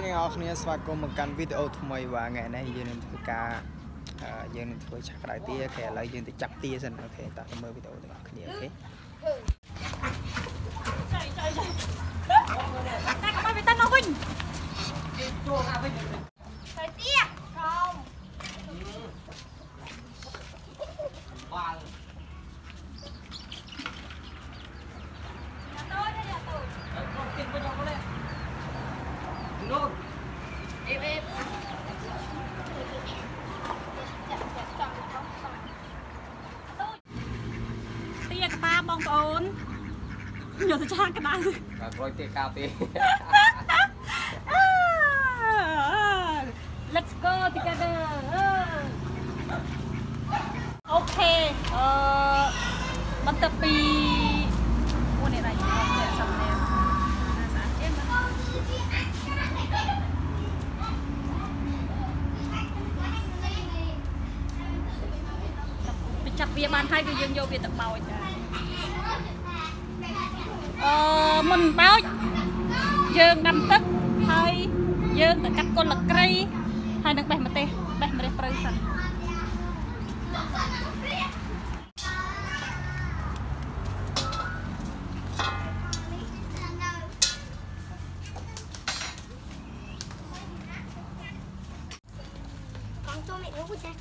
nghe học nghe xóa cùng một căn video thay mới và ngày nay dương nên thử ca dương nên thử chắc đại tia kể lại dương thì chặt tia dần ok ta mới video được học nhiều ok ta có bao tân nó vinh phải tia không tia ba bong ôn nhiều thứ trang cái này rồi tia cao tia let's go together ok bắt tập đi mua này này để xong nè chặt bia bàn hai cái dương vô bia tập màu mình báo dương đâm tức hay dương tự cắt con là cây hay được bẻ mà tê prơi sẵn con cho mẹ nó của cha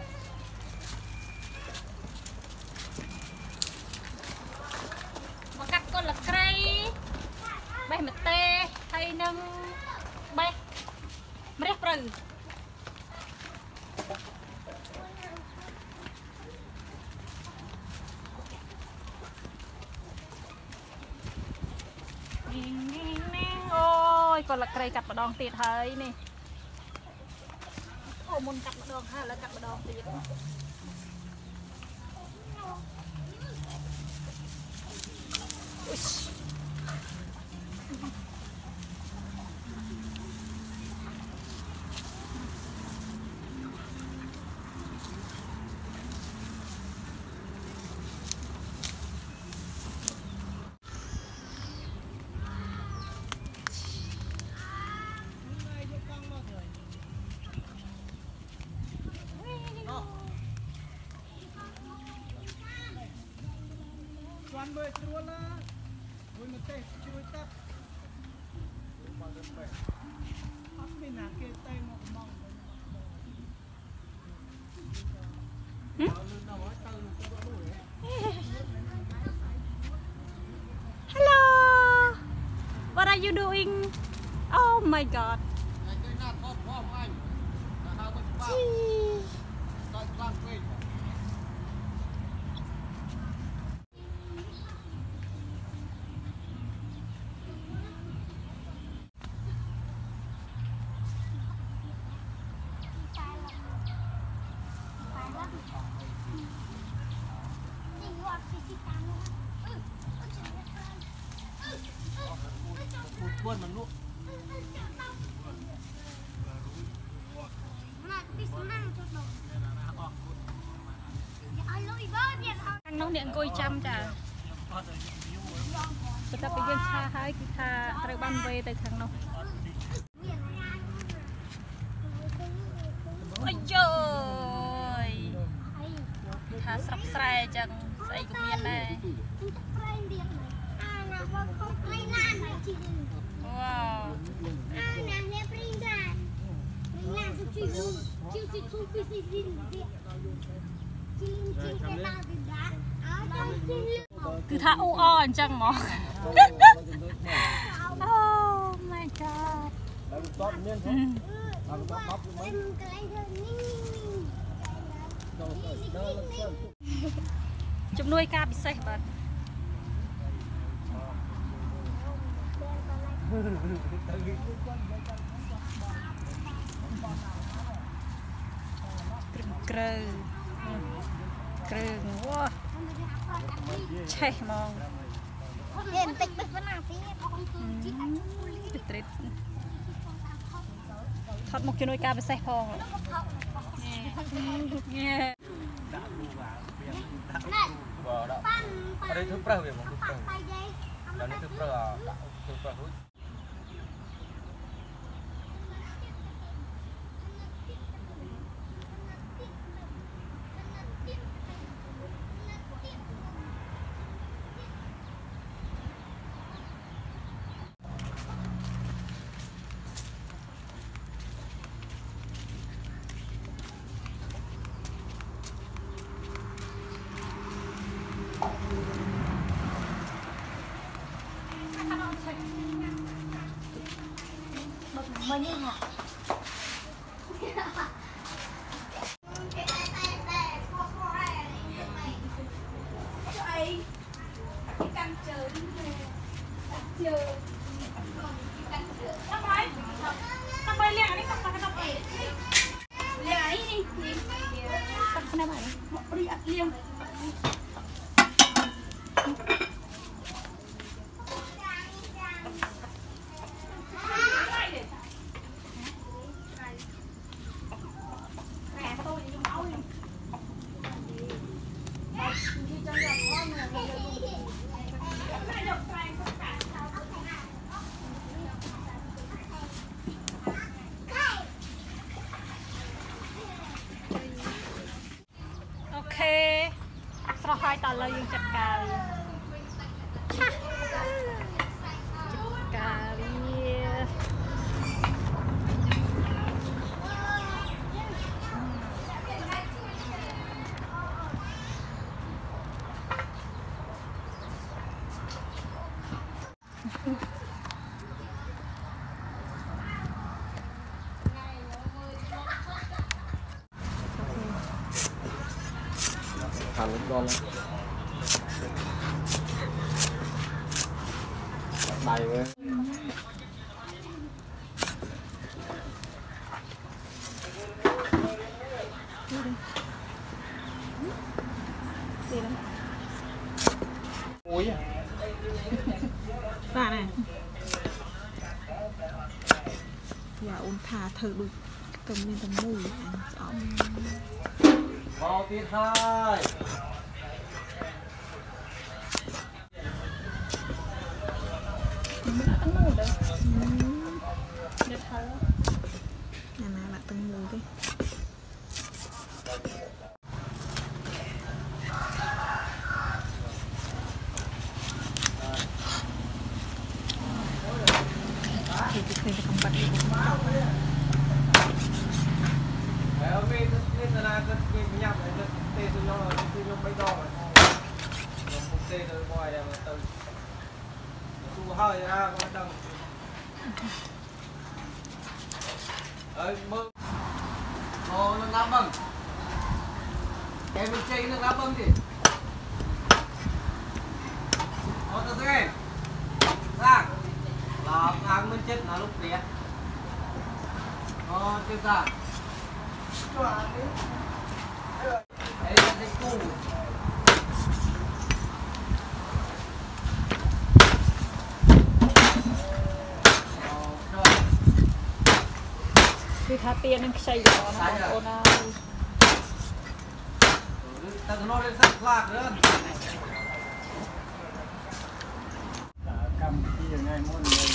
mà cắt con là cây bẻ mà tê hay nâng bẻ prơi ôi còn là cây cắt mà đòn tiệt hơi nè ô môn cắt mà đòn hay là cắt mà đòn tiệt Bơi trốn là với một tay chui tắt bên nào kia tay một mong hello what are you doing oh my god buồn mà nuốt nó điện coi chăm chả người ta bây giờ cha hai cái tha trời ban về từ thằng nó ôi trời tha sắp sài chẳng say cũng miên này wow cứ tha u o chẳng mỏ oh my god chụp nuôi ca bị say bật krừng wow chạy mong thật một cái nuôi ca bị say phong nghe ở đây thức prơ về một thức prơ ở đây thức prơ thức prơ Mình như hả? Tao bay liền đi, tao bay liền ấy đi, tao này mày, đi ăn liền. Ok, sau hai ta lấy những chặt cà ri, chặt cà ri. Hàn lúc đó bài với muối à? Bà này dạ ôn thả thử được cầm lên tầm mùi anh chọn vào tiết 2 mình đã tấn mùi đấy đẹp thở nhà nào là tấn mùi đi thì tôi không bắt được nên là cái nhầm này cái tê tôi nó mấy đo rồi một tê rồi ngoài là từ tu hơi ra con đằng ơi mơ nó lá băng em mình chơi nó lá băng gì nó từ từ ra là ngang bên chết là lúc đấy nó chưa ra đấy là cái cu คือถ้าเตียนนั่นใช่หรอนะโอ้นาแต่nó lên sắc lạc nữa cầm cái này môn lên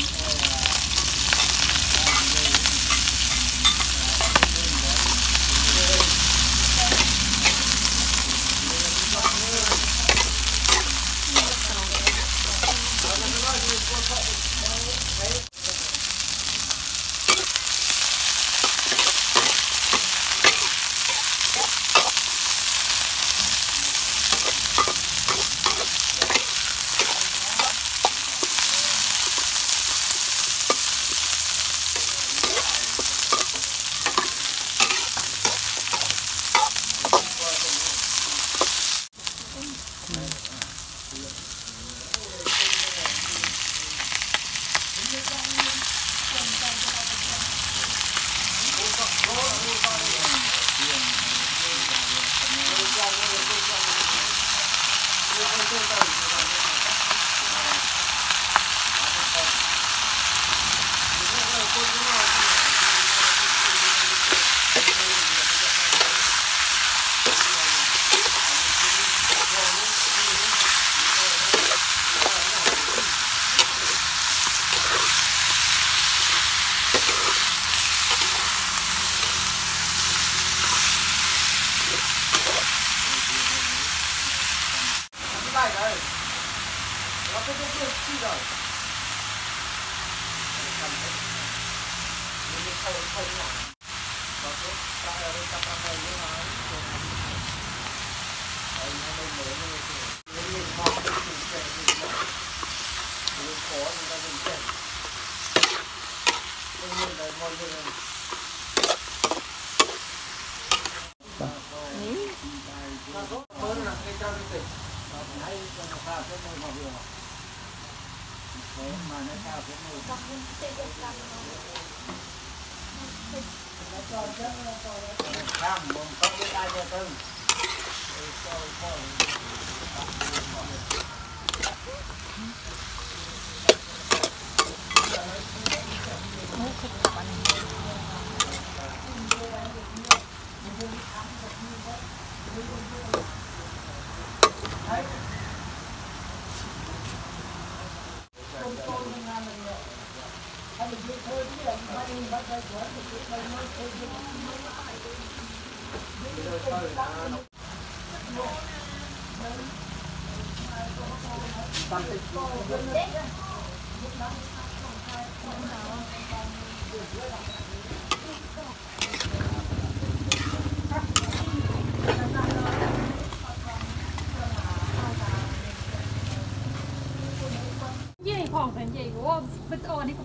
gì khoảng thành gì của video này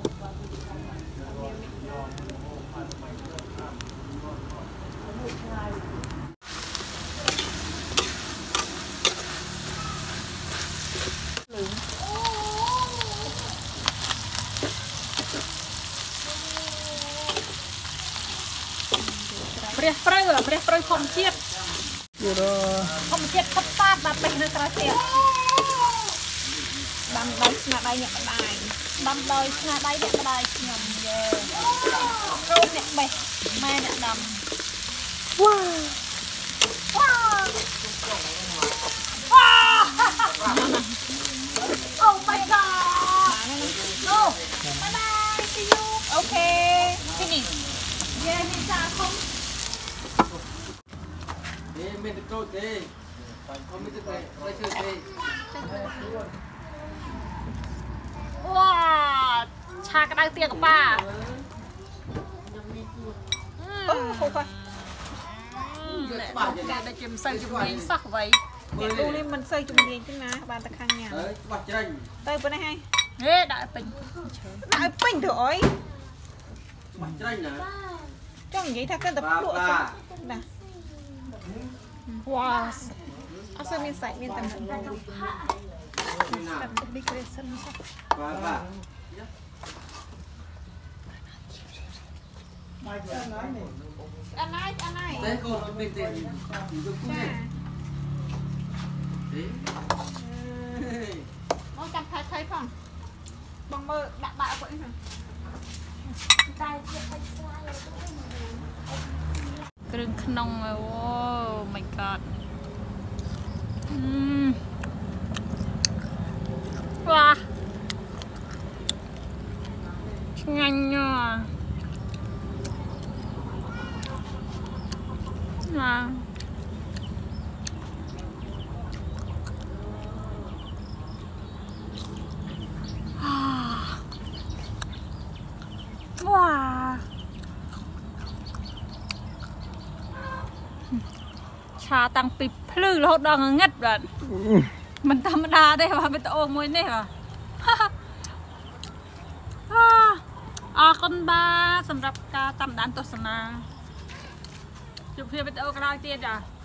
beri perut không chiết không chiết cấp sát và beri nước ra tiệt đâm đôi nhà đây nhận bài đâm đôi nhà đây nhận bài nhầm về rốt nhận bè mai nhận đầm wow wow oh my god no bye bye see you okay finish yeah Neasa không mình được trôi thế không biết thế đây chơi thế wow cha cái đai tiền của bà không phải để chìm sâu chìm nghiêng sắc vậy để tu lên mình xây chùm nghiêng chứ na bàn ta khăn nhà tay bữa nay hay ê đại bình thôi nè trong vậy ta cần tập lụa sao nè wow sao mình xài mình tầm tập big reason anh này đấy cô nó bình tĩnh nó chặt thấy không bằng mơ đặt bạo vậy hả Krưng knong oh my god wow nhanh nha wow wow cha tăng pì plư là hốt đang ngất rồi mình thầm đa đây mà mình ôm môi này hả con ba sầm rập ca tầm đàn tốt sna chụp phim video cái đai tiên à